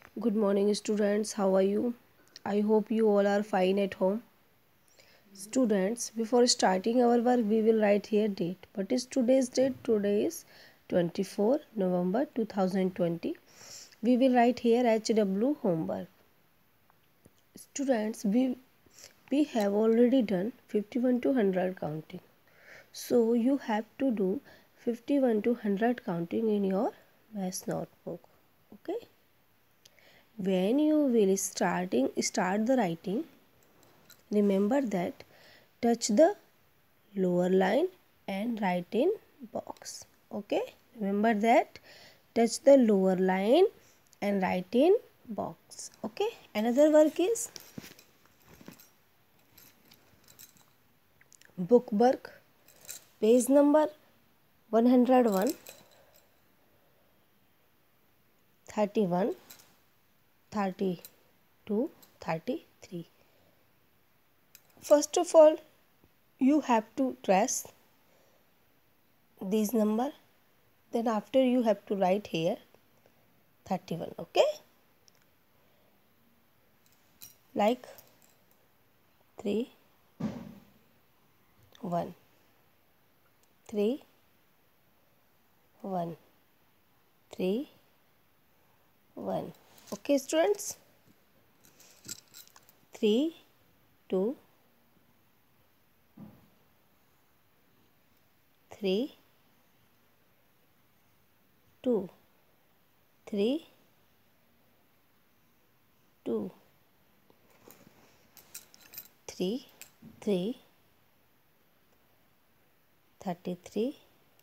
Good morning, students. How are you? I hope you all are fine at home. Students, before starting our work, we will write here date. What is today's date? Today is 24 November 2020. We will write here HW homework. Students, we have already done 51 to 100 counting. So you have to do 51 to 100 counting in your math notebook. Okay? When you will start the writing, remember that touch the lower line and write in box. Okay, remember that touch the lower line and write in box. Okay, another work is book work, page number 101, 31, 32, 33. First of all, you have to trace these number, then after you have to write here 31. Okay, like 3 1 3 1 3 1. Okay, students, 3 2 3 2 3 2 3 3 33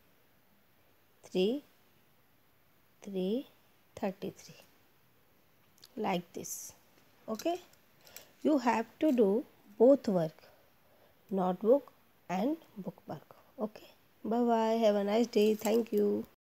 3 3 33, like this. Okay, you have to do both work, notebook and book work. Okay, bye bye, have a nice day. Thank you.